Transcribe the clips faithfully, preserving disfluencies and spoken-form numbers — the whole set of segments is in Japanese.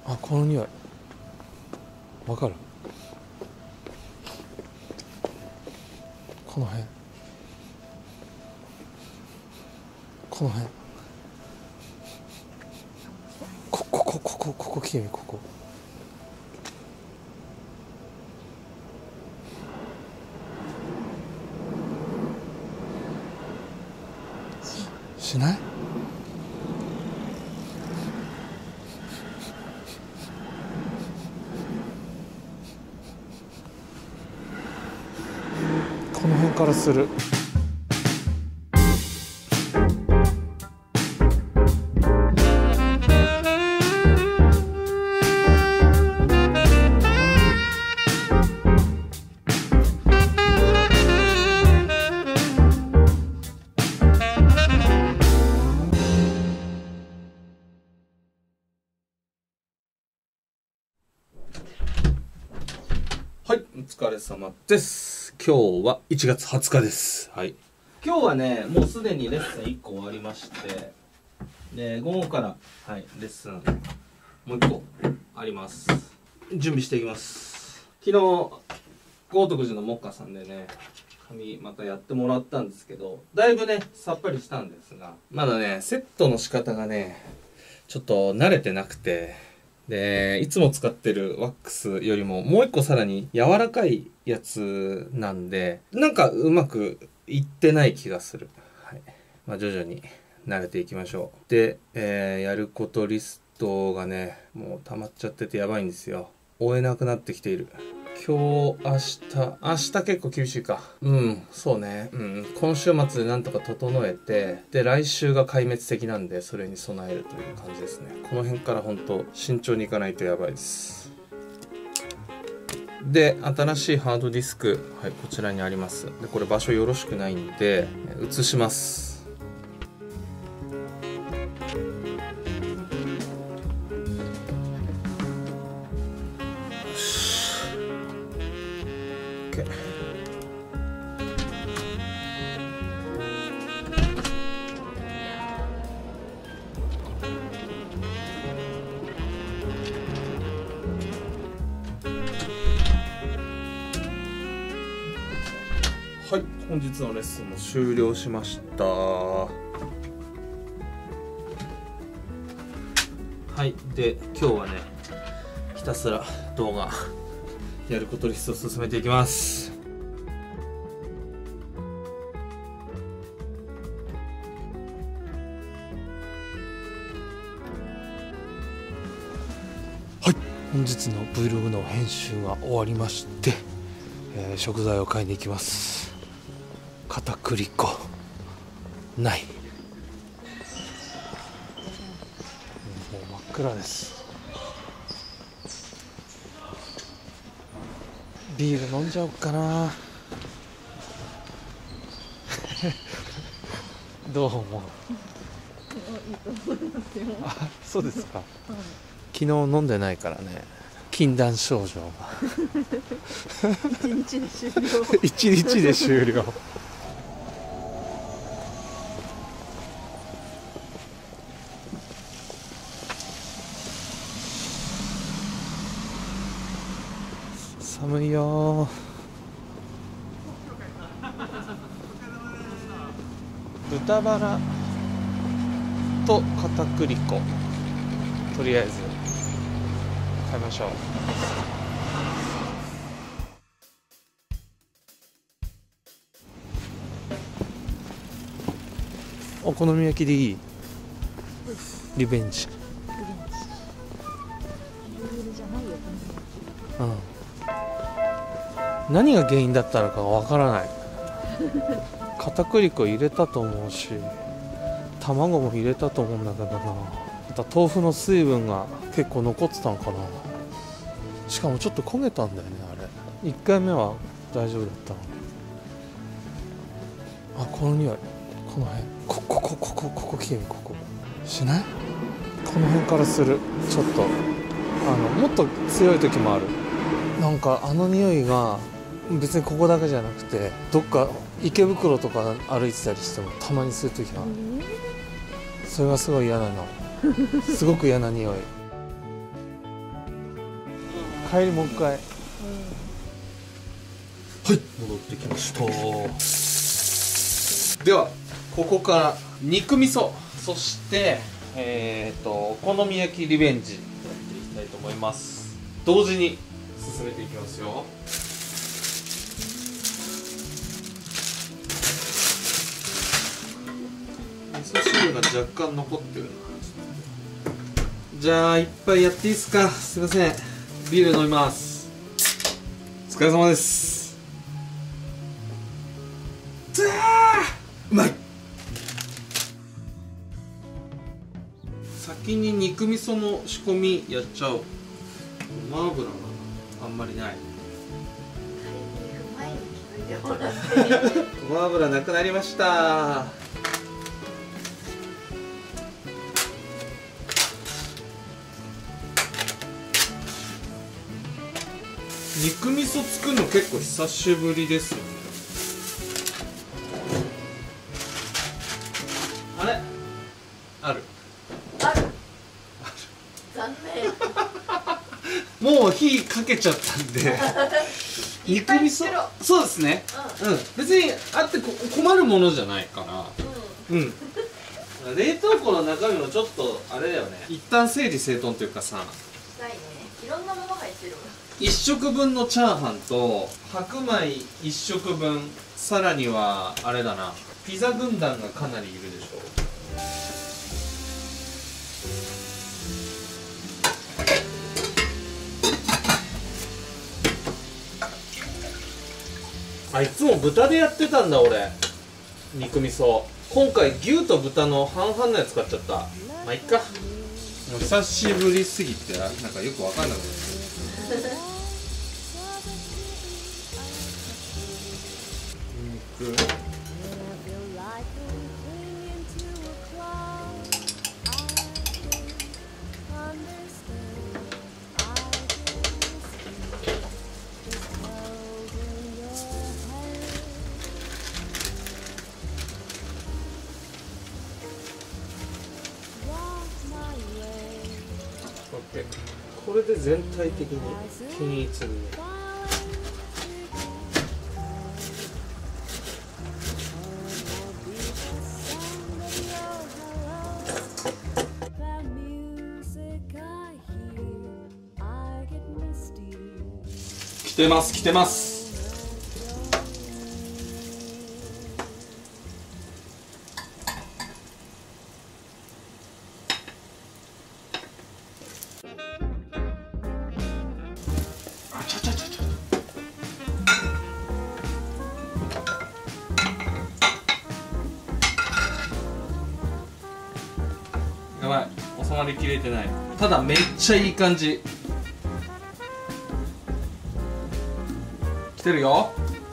あ、この匂いわかる？この辺この辺こここここここ来てみ、ここしない？この辺からする。 はい、お疲れ様です。今日はいちがつはつかです。はい。今日はね、もうすでにレッスンいっこ終わりまして、で、午後から、はい、レッスンもういっこあります。準備していきます。昨日、豪徳寺の木花さんでね、髪またやってもらったんですけど、だいぶね、さっぱりしたんですが、まだね、セットの仕方がね、ちょっと慣れてなくて、で、いつも使ってるワックスよりももう一個さらに柔らかいやつなんで、なんかうまくいってない気がする。はい。まあ徐々に慣れていきましょう。で、えー、やることリストがね、もう溜まっちゃっててやばいんですよ。追えなくなってきている。今日、明日、明日結構厳しいか。うん、そうね。うん、今週末でなんとか整えて、で、来週が壊滅的なんで、それに備えるという感じですね。この辺から本当慎重にいかないとやばいです。で、新しいハードディスク、はい、こちらにあります。で、これ場所よろしくないんで、移します。はい、本日のレッスンも終了しました。はい、で、今日はね、ひたすら動画、やることリストを進めていきます。 はい、本日の Vlog の編集が終わりまして、えー、食材を買いに行きます。片栗粉ない。もう真っ暗です。ビール飲んじゃおうかなどうもあ、そうですか、うん、昨日飲んでないからね、禁断症状が一日で終了一日で終了寒いよ。豚バラと片栗粉、とりあえず買いましょう。お好み焼きでいい？リベンジ。うん。何が原因だったのかわからない。片栗粉入れたと思うし、卵も入れたと思うんだけどな。また豆腐の水分が結構残ってたのかな。しかもちょっと焦げたんだよね、あれ。いっかいめは大丈夫だったの。あ、この匂い、この辺、こここここここ来てみ、ここしない？この辺からする。ちょっとあのもっと強い時もある。なんかあの匂いが別にここだけじゃなくて、どっか池袋とか歩いてたりしてもたまにする時がある。それがすごい嫌なの。すごく嫌な匂い。 帰りもう一回、うん、はい戻ってきました。ではここから肉味噌、そしてえーとお好み焼きリベンジやっていきたいと思います。同時に進めていきますよ。味噌汁が若干残ってるな。じゃあ一杯やっていいですか。すいません、ビール飲みます。お疲れ様です。うまい。先に肉味噌の仕込みやっちゃおう。ごま油があんまりない。ごま油なくなりました。肉味噌作るの結構久しぶりですよね。あれあるある残念もう火かけちゃったんで肉味噌、そうですね、うん、うん、別にあってこ困るものじゃないから、うん、うん、冷凍庫の中身もちょっとあれだよね、一旦整理整頓というかさ、 したいね。いろんなもの入ってるわ。 いっ食分のチャーハンと白米いっ食分、さらにはあれだな、ピザ軍団がかなりいるでしょ。あ、いつも豚でやってたんだ俺、肉味噌。今回牛と豚の半々のやつ使っちゃった。まあいっか、もう久しぶりすぎてなんかよくわかんなくなって肉これで全体的に均一にね。来てます来てます。やばい、収まりきれてない。ただめっちゃいい感じ。来てるよ。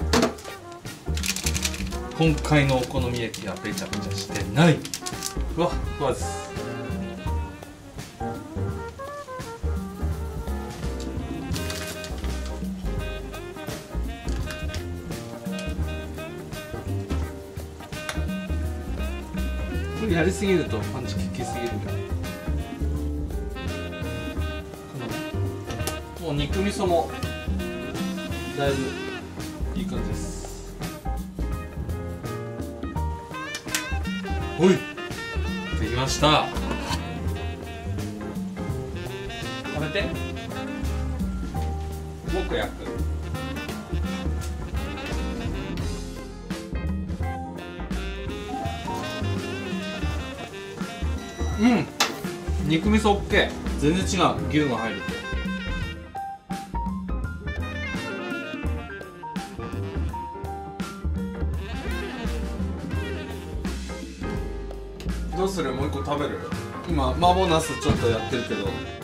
今回のお好み焼きはべちゃべちゃしてない。ふわっふわです。これやりすぎるとパンチ効きすぎるから。もう肉味噌もだいぶいい感じです。ほい、できました。食べて。もう一個焼く。うん、肉味噌 オーケー。 全然違う、牛が入ると。どうする？もう一個食べる？今麻婆ナスちょっとやってるけど。